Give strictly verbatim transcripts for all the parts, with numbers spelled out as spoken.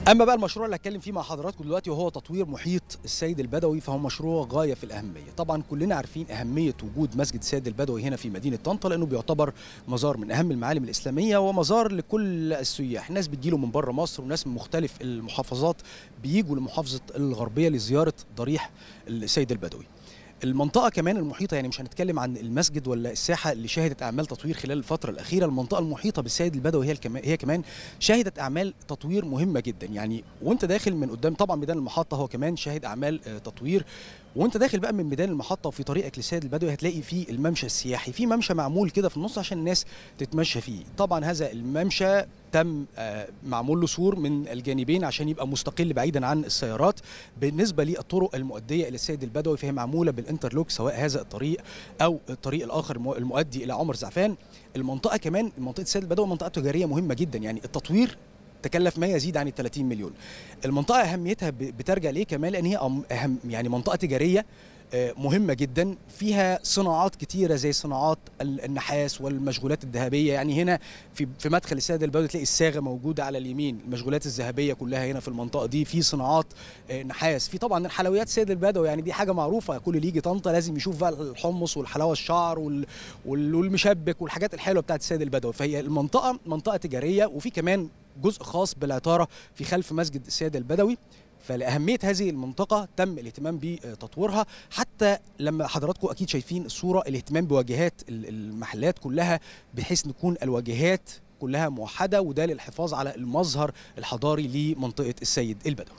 اما بقى المشروع اللي هتكلم فيه مع حضراتكم دلوقتي وهو تطوير محيط السيد البدوي، فهو مشروع غايه في الاهميه. طبعا كلنا عارفين اهميه وجود مسجد السيد البدوي هنا في مدينه طنطا، لانه بيعتبر مزار من اهم المعالم الاسلاميه ومزار لكل السياح. ناس بتجيله من بره مصر وناس من مختلف المحافظات بيجوا لمحافظه الغربيه لزياره ضريح السيد البدوي. المنطقة كمان المحيطة، يعني مش هنتكلم عن المسجد ولا الساحة اللي شهدت أعمال تطوير خلال الفترة الأخيرة، المنطقة المحيطة بالسيد البدوي هي هي كمان شهدت أعمال تطوير مهمة جدا. يعني وأنت داخل من قدام طبعا ميدان المحطة هو كمان شاهد أعمال تطوير، وأنت داخل بقى من ميدان المحطة وفي طريقك للسيد البدوي هتلاقي فيه الممشى السياحي، في ممشى معمول كده في النص عشان الناس تتمشى فيه. طبعا هذا الممشى تم معمول له سور من الجانبين عشان يبقى مستقل بعيدا عن السيارات. بالنسبه للطرق المؤديه الى السيد البدوي فهي معموله بالانترلوك، سواء هذا الطريق او الطريق الاخر المؤدي الى عمر زعفان. المنطقه كمان منطقه السيد البدوي منطقه تجاريه مهمه جدا، يعني التطوير تكلف ما يزيد عن ثلاثين مليون. المنطقه اهميتها بترجع ليه كمان لان هي اهم يعني منطقه تجاريه مهمة جدا، فيها صناعات كتيرة زي صناعات النحاس والمشغولات الذهبية. يعني هنا في في مدخل السيد البدوي تلاقي الصاغة موجودة على اليمين، المشغولات الذهبية كلها هنا في المنطقة دي، في صناعات نحاس، في طبعا الحلويات السيد البدوي، يعني دي حاجة معروفة، كل اللي يجي طنطا لازم يشوف بقى الحمص والحلاوة الشعر والمشبك والحاجات الحلوة بتاعت السيد البدوي. فهي المنطقة منطقة تجارية، وفي كمان جزء خاص بالعطارة في خلف مسجد السيد البدوي. فلأهمية هذه المنطقة تم الاهتمام بتطويرها، حتى لما حضراتكم أكيد شايفين الصورة الاهتمام بواجهات المحلات كلها بحيث نكون الواجهات كلها موحدة، وده للحفاظ على المظهر الحضاري لمنطقة السيد البدوي.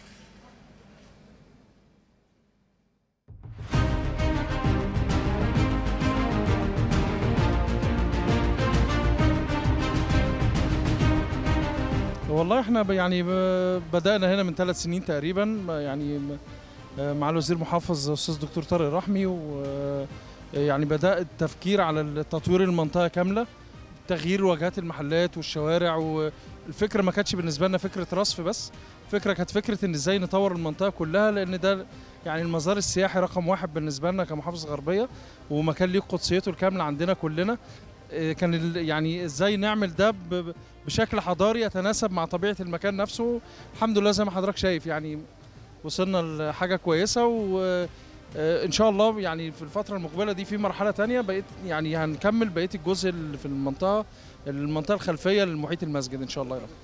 والله احنا يعني بدأنا هنا من ثلاث سنين تقريبا، يعني مع الوزير محافظ الاستاذ دكتور طارق رحمي، ويعني بدأ التفكير على تطوير المنطقة كاملة، تغيير واجهات المحلات والشوارع. والفكرة ما كانتش بالنسبة لنا فكرة رصف بس، فكرة كانت فكرة ان ازاي نطور المنطقة كلها، لان ده يعني المزار السياحي رقم واحد بالنسبة لنا كمحافظة غربية، ومكان ليه قدسيته الكاملة عندنا كلنا. كان يعني ازاي نعمل ده بشكل حضاري يتناسب مع طبيعة المكان نفسه. الحمد لله زي ما حضرتك شايف يعني وصلنا لحاجة كويسة، وإن شاء الله يعني في الفترة المقبلة دي في مرحلة تانية بقيت يعني هنكمل بقية الجزء اللي في المنطقة المنطقة الخلفية للمحيط المسجد إن شاء الله يا رب.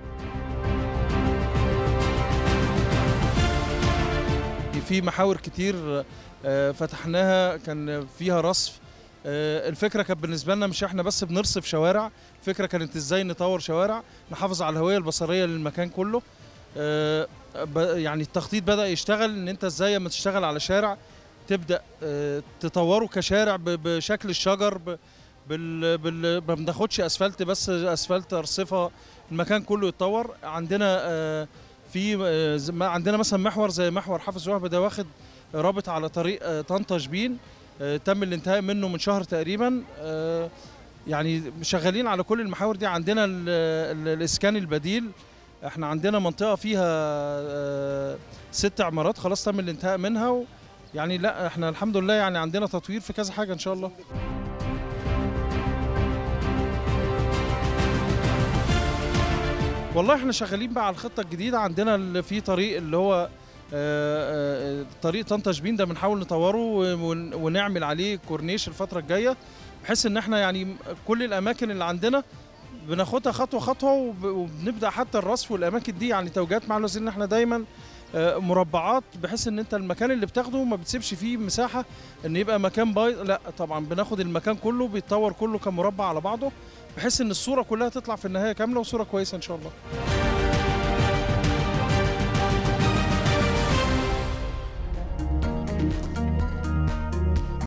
في محاور كتير فتحناها كان فيها رصف. الفكرة كانت بالنسبة لنا مش احنا بس بنرصف شوارع، الفكرة كانت ازاي نطور شوارع نحافظ على الهوية البصرية للمكان كله. يعني التخطيط بدأ يشتغل ان انت ازاي لما تشتغل على شارع تبدأ تطوره كشارع بشكل الشجر، ما بناخدش اسفلت بس، اسفلت ارصفة، المكان كله يتطور. عندنا في عندنا مثلا محور زي محور حافظ وهبة ده واخد رابط على طريق طنطا شبين، تم الانتهاء منه من شهر تقريبا. يعني شغالين على كل المحاور دي. عندنا الاسكان البديل، احنا عندنا منطقة فيها ست عمارات خلاص تم الانتهاء منها، يعني لا احنا الحمد لله يعني عندنا تطوير في كذا حاجة ان شاء الله. والله احنا شغالين بقى على الخطة الجديدة. عندنا في طريق اللي هو طريق طنطا شبين ده بنحاول نطوره ونعمل عليه كورنيش الفترة الجاية، بحيث ان احنا يعني كل الاماكن اللي عندنا بناخدها خطوة خطوة، وبنبدأ حتى الرصف والاماكن دي. يعني توجيهات مع الوزير ان احنا دايما مربعات، بحيث ان انت المكان اللي بتاخده ما بتسيبش فيه مساحة ان يبقى مكان بايظ، لا طبعا بناخد المكان كله بيتطور كله كمربع على بعضه، بحيث ان الصورة كلها تطلع في النهاية كاملة وصورة كويسة ان شاء الله.